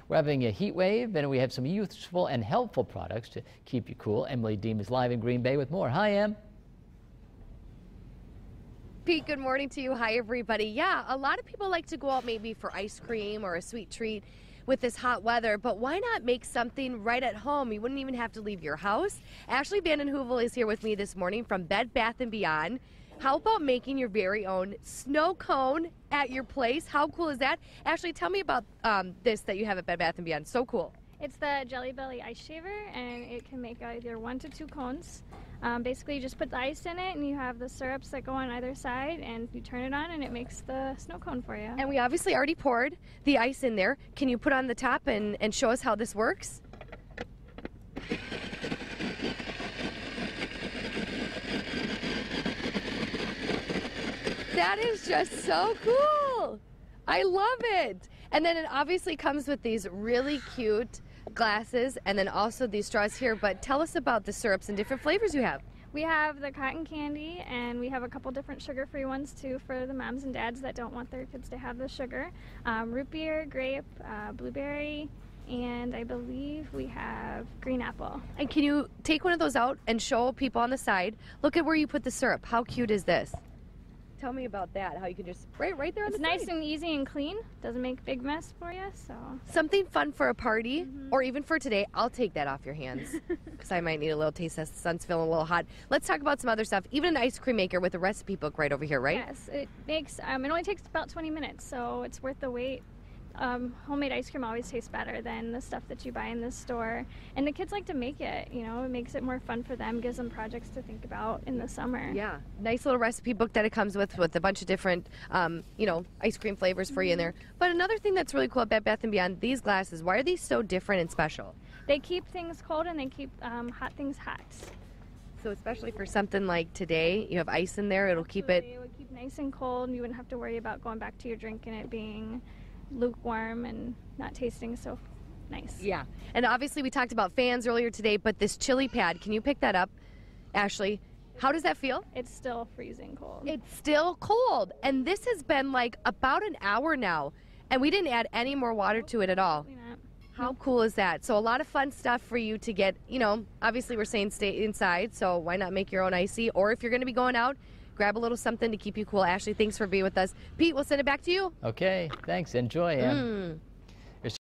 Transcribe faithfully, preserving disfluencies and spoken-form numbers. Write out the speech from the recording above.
We're having a heat wave, and we have some useful and helpful products to keep you cool. Emily Deem is live in Green Bay with more. Hi, Em. Pete, good morning to you. Hi, everybody. Yeah, a lot of people like to go out maybe for ice cream or a sweet treat with this hot weather, but why not make something right at home? You wouldn't even have to leave your house. Ashley Vanden Heuvel is here with me this morning from Bed Bath and Beyond. How about making your very own snow cone at your place? How cool is that? Ashley, tell me about um, this that you have at Bed Bath and Beyond. So cool. It's the Jelly Belly Ice Shaver, and it can make either one to two cones. Um, basically, you just put the ice in it, and you have the syrups that go on either side, and you turn it on, and it makes the snow cone for you. And we obviously already poured the ice in there. Can you put on the top and, and show us how this works? That is just so cool. I love it. And then it obviously comes with these really cute glasses and then also these straws here. But tell us about the syrups and different flavors you have. We have the cotton candy, and we have a couple different sugar-free ones too for the moms and dads that don't want their kids to have the sugar. Um, root beer, grape, uh, blueberry, and I believe we have green apple. And can you take one of those out and show people on the side? Look at where you put the syrup. How cute is this? Tell me about that, how you can just spray it right there on it's the side. It's nice and easy and clean. Doesn't make a big mess for you, so. Something fun for a party, mm-hmm. or even for today. I'll take that off your hands, because I might need a little taste as the sun's feeling a little hot. Let's talk about some other stuff. Even an ice cream maker with a recipe book right over here, right? Yes, it makes, um, it only takes about twenty minutes, so it's worth the wait. Um, homemade ice cream always tastes better than the stuff that you buy in the store, and the kids like to make it. You know, it makes it more fun for them, gives them projects to think about in the summer. Yeah, nice little recipe book that it comes with with a bunch of different um, you know, ice cream flavors for mm-hmm. you in there. But another thing that's really cool at Bed Bath and Beyond, these glasses, why are these so different and special? They keep things cold and they keep um, hot things hot. So especially for something like today, you have ice in there, it'll Absolutely. keep it it would keep nice and cold, and you wouldn't have to worry about going back to your drink and it being lukewarm and not tasting so nice. Yeah, and obviously we talked about fans earlier today, but this chili pad, can you pick that up, Ashley? How does that feel? It's still freezing cold. It's still cold, and this has been like about an hour now, and we didn't add any more water to it at all. How cool is that? So a lot of fun stuff for you to get, you know, obviously we're saying stay inside, so why not make your own icy? Or if you're going to be going out, grab a little something to keep you cool. Ashley, thanks for being with us. Pete, we'll send it back to you. Okay, thanks. Enjoy, Em. Mm.